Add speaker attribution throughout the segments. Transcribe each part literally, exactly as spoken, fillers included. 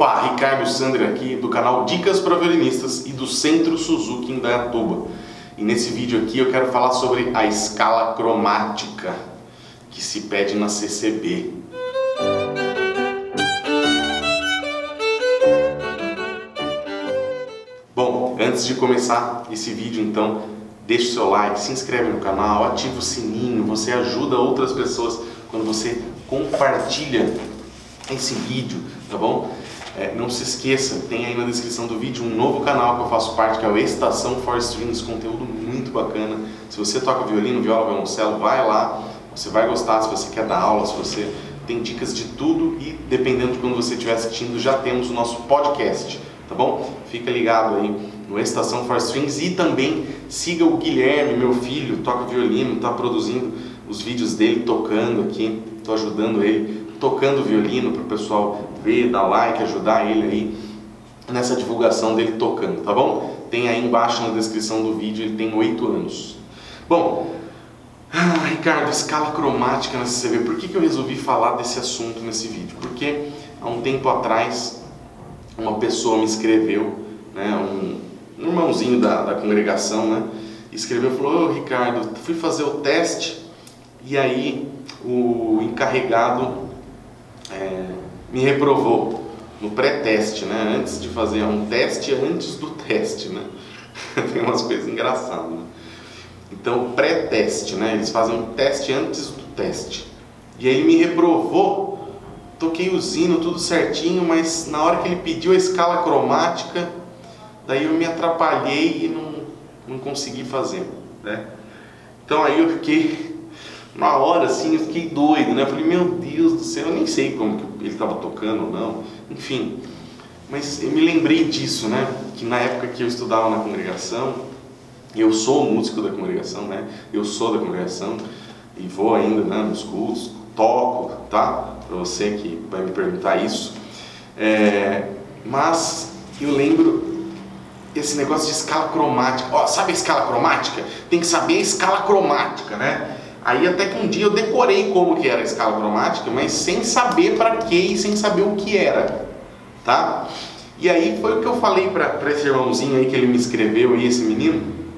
Speaker 1: Opa, Ricardo Sandri aqui do canal Dicas para Violinistas e do Centro Suzuki em Indaiatuba. E nesse vídeo aqui eu quero falar sobre a escala cromática que se pede na C C B. Bom, antes de começar esse vídeo então, deixa o seu like, se inscreve no canal, ativa o sininho, você ajuda outras pessoas quando você compartilha esse vídeo, tá bom? É, não se esqueça, tem aí na descrição do vídeo um novo canal que eu faço parte, que é o Estação for Strings, conteúdo muito bacana. Se você toca violino, viola, violoncelo, vai lá, você vai gostar. Se você quer dar aula, se você tem dicas de tudo, e dependendo de quando você estiver assistindo, já temos o nosso podcast, tá bom? Fica ligado aí no Estação for Strings e também siga o Guilherme, meu filho, toca violino, está produzindo os vídeos dele tocando aqui, estou ajudando ele tocando violino para o pessoal ver, dar like, ajudar ele aí nessa divulgação dele tocando, tá bom? Tem aí embaixo na descrição do vídeo, ele tem oito anos. Bom, ah, Ricardo, escala cromática na C C B, por que que eu resolvi falar desse assunto nesse vídeo? Porque há um tempo atrás uma pessoa me escreveu, né, um, um irmãozinho da, da congregação, né, escreveu e falou: ô Ricardo, fui fazer o teste e aí o encarregado É, me reprovou no pré-teste, né? Antes de fazer um teste, antes do teste, né? Tem umas coisas engraçadas, né? Então, pré-teste, né? Eles fazem um teste antes do teste. E aí ele me reprovou, toquei o sino, tudo certinho, mas na hora que ele pediu a escala cromática, daí eu me atrapalhei e não, não consegui fazer, né? Então aí eu fiquei... Na hora assim, eu fiquei doido, né? Eu falei, meu Deus do céu, eu nem sei como que ele estava tocando ou não, enfim. Mas eu me lembrei disso, né? Que na época que eu estudava na congregação, eu sou músico da congregação, né? Eu sou da congregação e vou ainda, né, nos cultos, toco, tá? Para você que vai me perguntar isso. É, mas eu lembro esse negócio de escala cromática. Ó, sabe a escala cromática? Tem que saber a escala cromática, né? Aí até que um dia eu decorei como que era a escala cromática, mas sem saber para que e sem saber o que era, tá? E aí foi o que eu falei para esse irmãozinho aí que ele me escreveu aí, esse menino.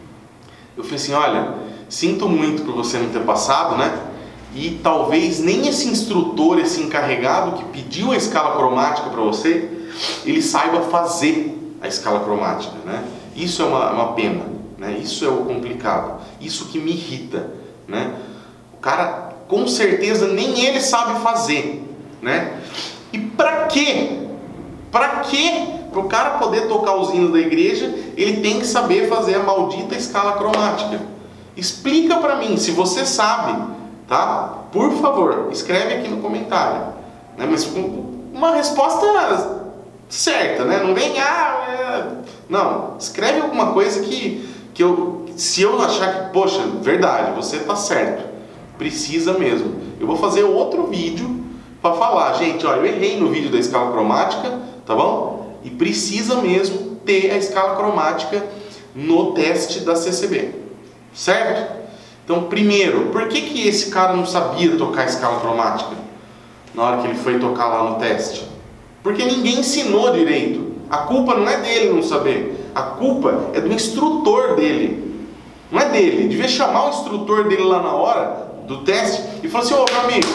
Speaker 1: Eu falei assim, olha, sinto muito por você não ter passado, né? E talvez nem esse instrutor, esse encarregado que pediu a escala cromática para você, ele saiba fazer a escala cromática, né? Isso é uma, uma pena, né? Isso é o complicado, isso que me irrita, né? O cara, com certeza, nem ele sabe fazer, né? E pra quê? Pra quê? Para o cara poder tocar os hinos da igreja, ele tem que saber fazer a maldita escala cromática. Explica pra mim, se você sabe, tá? Por favor, escreve aqui no comentário, né? Mas com uma resposta certa, né? Não vem, ah, é... não, escreve alguma coisa que, que eu, se eu achar que, poxa, verdade, você tá certo, precisa mesmo. Eu vou fazer outro vídeo para falar, gente, olha, eu errei no vídeo da escala cromática, tá bom? E precisa mesmo ter a escala cromática no teste da C C B, certo? Então, primeiro, por que que esse cara não sabia tocar a escala cromática na hora que ele foi tocar lá no teste? Porque ninguém ensinou direito. A culpa não é dele não saber, a culpa é do instrutor dele, não é dele. Devia chamar o instrutor dele lá na hora do teste e falar assim, ô meu amigo,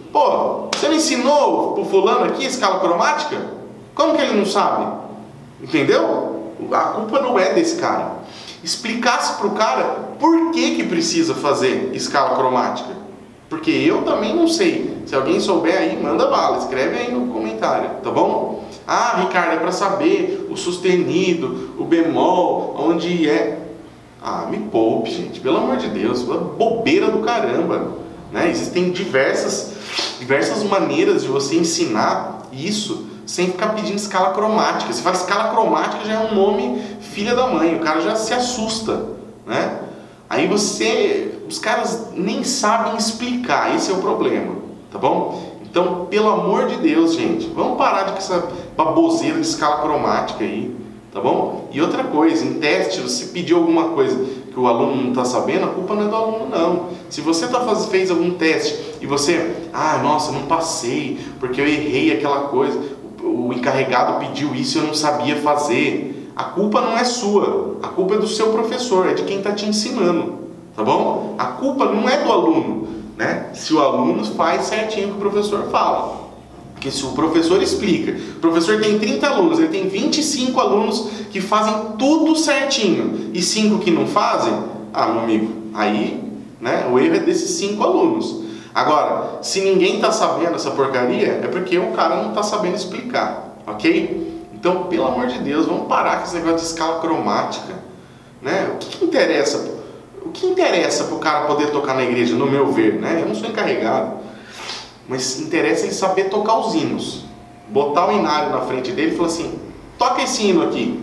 Speaker 1: pô, você não ensinou pro fulano aqui a escala cromática? Como que ele não sabe? Entendeu? A culpa não é desse cara. Explicasse pro cara por que que precisa fazer escala cromática. Porque eu também não sei. Se alguém souber aí, manda bala, escreve aí no comentário, tá bom? Ah, Ricardo, é para saber o sustenido, o bemol, onde é... Ah, me poupe, gente, pelo amor de Deus, bobeira do caramba, né? Existem diversas, diversas maneiras de você ensinar isso sem ficar pedindo escala cromática. Se fala escala cromática, já é um nome filha da mãe, o cara já se assusta, né? Aí você, os caras nem sabem explicar, esse é o problema, tá bom? Então, pelo amor de Deus, gente, vamos parar de com essa baboseira de escala cromática aí, tá bom? E outra coisa, em teste, você pediu alguma coisa que o aluno não está sabendo, a culpa não é do aluno não. Se você tá faz, fez algum teste e você, ah, nossa, não passei, porque eu errei aquela coisa, o encarregado pediu isso e eu não sabia fazer. A culpa não é sua, a culpa é do seu professor, é de quem está te ensinando, tá bom? A culpa não é do aluno, né? Se o aluno faz certinho o que o professor fala. Porque se o professor explica, o professor tem trinta alunos, ele tem vinte e cinco alunos que fazem tudo certinho e cinco que não fazem, ah, meu amigo, aí, né, o erro é desses cinco alunos. Agora, se ninguém está sabendo essa porcaria, é porque o cara não está sabendo explicar, ok? Então, pelo amor de Deus, vamos parar com esse negócio de escala cromática, né? O que, que interessa? O que interessa para o cara poder tocar na igreja, no meu ver, né? Eu não sou encarregado, mas interessa ele saber tocar os hinos. Botar o inário na frente dele e falar assim, toca esse hino aqui,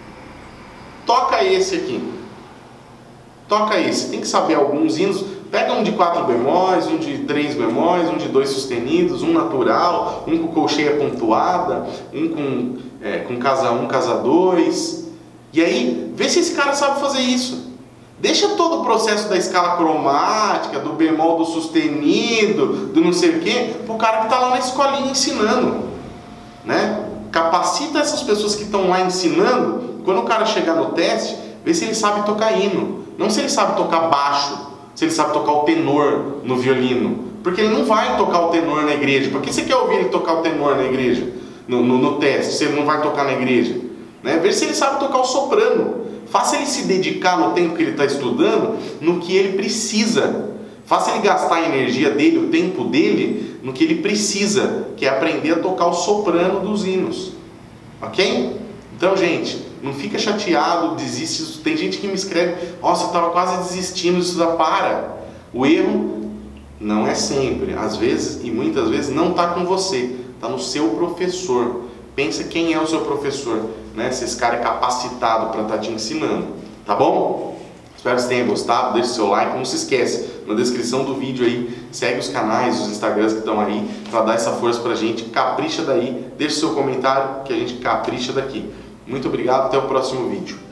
Speaker 1: toca esse aqui, toca esse. Tem que saber alguns hinos. Pega um de quatro bemóis, um de três bemóis, um de dois sustenidos, um natural, um com colcheia pontuada, um com, é, com casa um, casa dois. E aí, vê se esse cara sabe fazer isso. Deixa todo o processo da escala cromática, do bemol, do sustenido, do não sei o quê, para o cara que está lá na escolinha ensinando, né? Capacita essas pessoas que estão lá ensinando, quando o cara chegar no teste, vê se ele sabe tocar hino, não se ele sabe tocar baixo, se ele sabe tocar o tenor no violino, porque ele não vai tocar o tenor na igreja. Por que você quer ouvir ele tocar o tenor na igreja, no, no, no teste, se ele não vai tocar na igreja, né? Vê se ele sabe tocar o soprano. Faça ele se dedicar no tempo que ele está estudando no que ele precisa. Faça ele gastar a energia dele, o tempo dele, no que ele precisa, que é aprender a tocar o soprano dos hinos. Ok? Então, gente, não fica chateado, desiste. Tem gente que me escreve, nossa, eu estava quase desistindo de estudar. Para. O erro não é sempre, às vezes e muitas vezes não está com você, está no seu professor. Pensa quem é o seu professor, né? Se esse cara é capacitado para estar te ensinando, tá bom? Espero que vocês tenham gostado, deixe seu like, não se esquece, na descrição do vídeo aí, segue os canais, os Instagrams que estão aí, para dar essa força pra gente, capricha daí, deixe seu comentário que a gente capricha daqui. Muito obrigado, até o próximo vídeo.